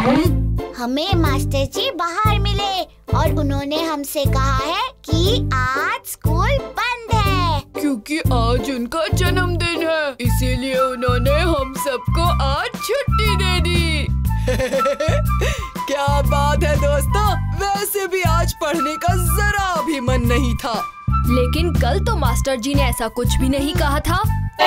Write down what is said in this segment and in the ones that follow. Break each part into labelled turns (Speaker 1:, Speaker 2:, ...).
Speaker 1: हमें मास्टर जी बाहर मिले और उन्होंने हमसे कहा है कि आज स्कूल बंद है
Speaker 2: क्योंकि आज उनका जन्मदिन है, इसीलिए उन्होंने हम सबको आज छुट्टी दे दी।
Speaker 3: क्या बात है दोस्तों, वैसे भी आज पढ़ने का जरा भी मन नहीं था।
Speaker 2: लेकिन कल तो मास्टर जी ने ऐसा कुछ भी नहीं कहा था।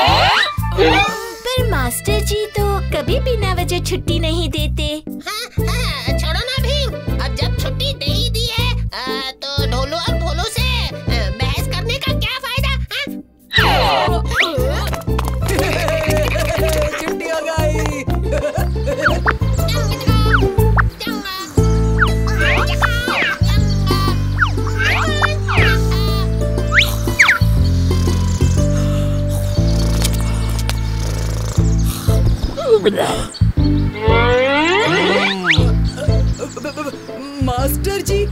Speaker 1: पर मास्टर जी तो कभी बिना वजह छुट्टी नहीं देते।
Speaker 4: हाँ, छोड़ो ना भीम, अब जब छुट्टी दे ही दी है तो ढोलू और भोलू से बहस करने का क्या फायदा?
Speaker 3: छुट्टी हो गई। मास्टर जी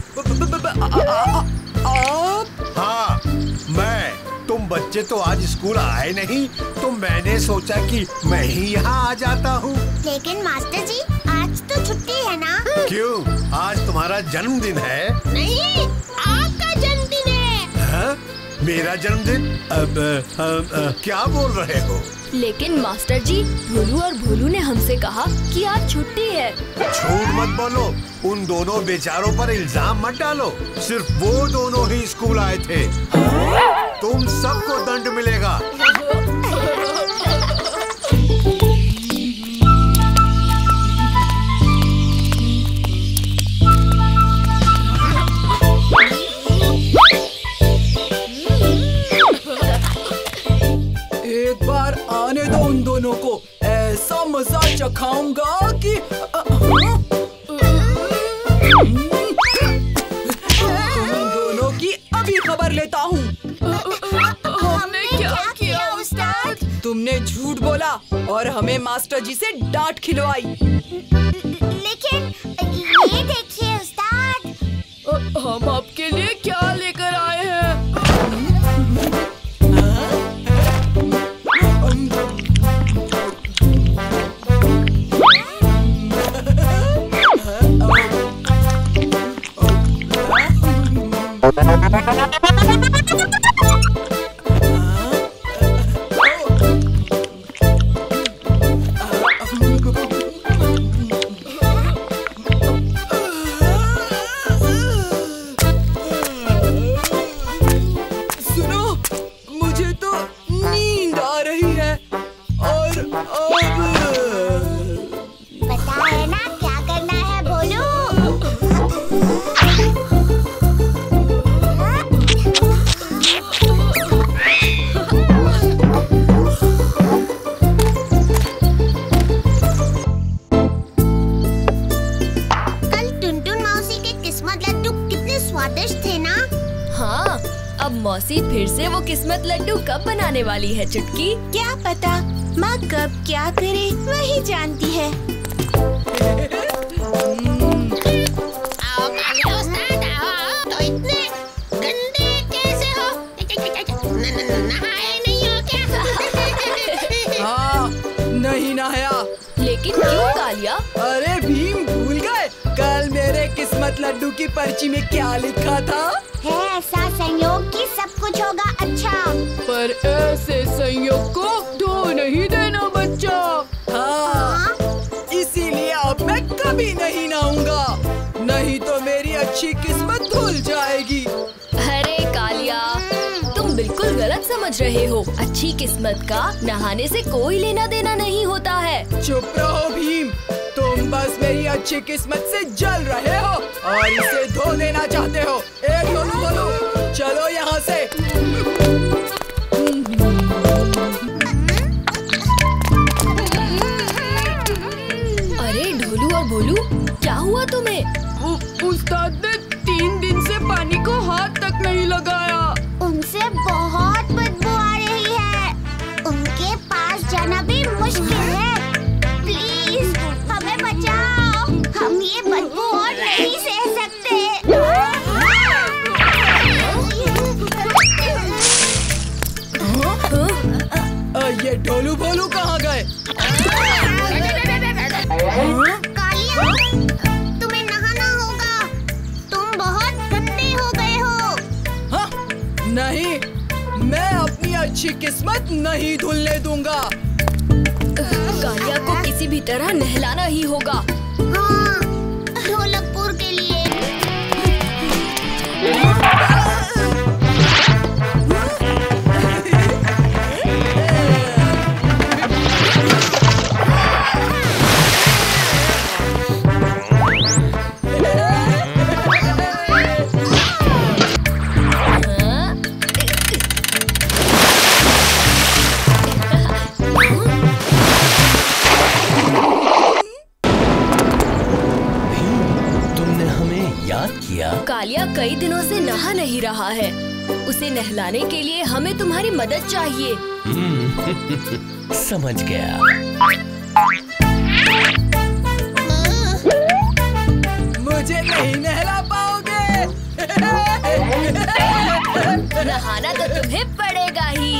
Speaker 3: आप?
Speaker 5: हाँ, मैं। तुम बच्चे तो आज स्कूल आए नहीं, तो मैंने सोचा कि मैं ही यहाँ आ जाता हूँ।
Speaker 1: लेकिन मास्टर जी आज तो छुट्टी है ना?
Speaker 5: क्यों, आज तुम्हारा जन्मदिन है?
Speaker 4: नहीं, आपका जन्मदिन है।
Speaker 5: हाँ? मेरा जन्मदिन? क्या बोल रहे हो?
Speaker 2: लेकिन मास्टर जी, ढोलू और भोलू ने हमसे कहा कि आज छुट्टी है।
Speaker 5: झूठ मत बोलो, उन दोनों बेचारों पर इल्जाम मत डालो। सिर्फ वो दोनों ही स्कूल आए थे। तुम सबको दंड मिलेगा।
Speaker 3: एक बार आने दो उन दोनों को, ऐसा मजा चखाऊंगा कि उन दोनों की अभी खबर लेता हूँ।
Speaker 2: हमने क्या किया उस्ताद?
Speaker 3: तुमने झूठ बोला और हमें मास्टर जी से डांट खिलवाई।
Speaker 1: लेकिन ये देखिए उस्ताद,
Speaker 2: हम आपके लिए क्या लेकर आए हैं? मौसी फिर से वो किस्मत लड्डू कब बनाने वाली है चुटकी?
Speaker 1: क्या पता, माँ कब क्या करे वही जानती है।
Speaker 4: आओ कालिया उस्ताद, आओ। तो इतने गंदे कैसे हो? नहाए नहीं हो क्या?
Speaker 3: हाँ, नहीं नहाया।
Speaker 2: लेकिन क्यों कालिया?
Speaker 3: अरे भीम, भूल गए कल मेरे किस्मत लड्डू की पर्ची में क्या लिखा था?
Speaker 1: है ऐसा संयोग कि सब कुछ होगा अच्छा।
Speaker 2: पर ऐसे संयोग को धो नहीं देना बच्चा।
Speaker 3: हाँ, इसीलिए अब मैं कभी नहीं नहाऊंगा, नहीं तो मेरी अच्छी किस्मत धुल जाएगी।
Speaker 2: अरे कालिया, तुम बिल्कुल गलत समझ रहे हो। अच्छी किस्मत का नहाने से कोई लेना देना नहीं होता है।
Speaker 3: चुप रहो भीम, तुम बस मेरी अच्छी किस्मत से जल रहे हो और इसे धो देना चाहते हो। एक ढोलू बोलो, चलो यहाँ से।
Speaker 2: अरे ढोलू और भोलू, क्या हुआ तुम्हें? उस्ताद ने 3 दिन से पानी को हाथ तक नहीं लगाया।
Speaker 1: उनसे बहुत बदबू आ रही है, उनके पास जाना भी मुश्किल है। प्लीज हमें बचाओ, हम ये बदबू और नहीं सह सकते।
Speaker 3: ये ढोलू भोलू कहाँ गए?
Speaker 1: कालिया,
Speaker 3: नहीं धुलने दूंगा।
Speaker 2: कालिया को किसी भी तरह नहलाना ही होगा।
Speaker 1: हाँ, ढोलकपुर के लिए।
Speaker 2: कालिया कई दिनों से नहा नहीं रहा है। उसे नहलाने के लिए हमें तुम्हारी मदद चाहिए।
Speaker 6: समझ गया।
Speaker 3: मुझे नहीं नहला पाओगे।
Speaker 2: नहाना तो तुम्हें पड़ेगा ही।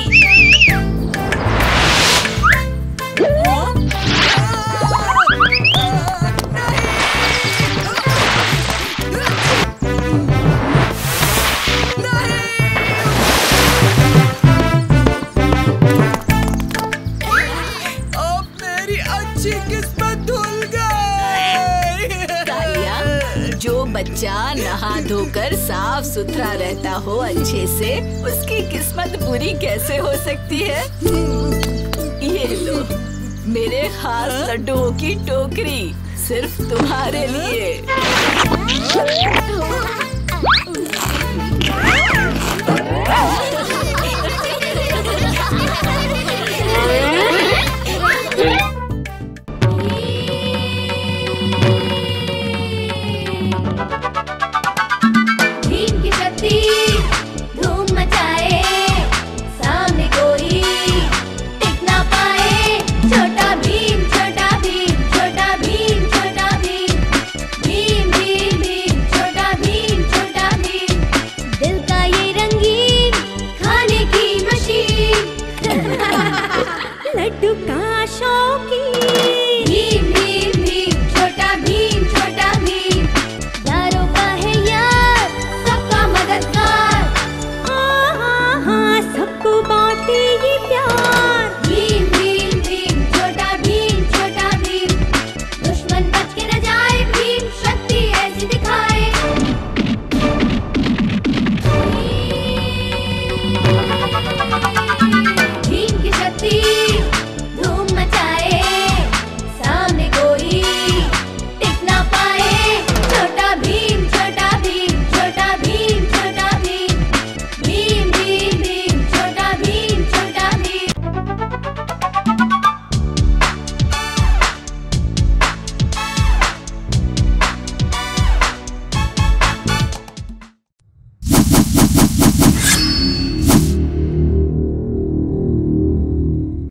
Speaker 7: बच्चा नहा धोकर साफ सुथरा रहता हो अच्छे से, उसकी किस्मत बुरी कैसे हो सकती है? ये लो मेरे खास लड्डुओं की टोकरी, सिर्फ तुम्हारे लिए।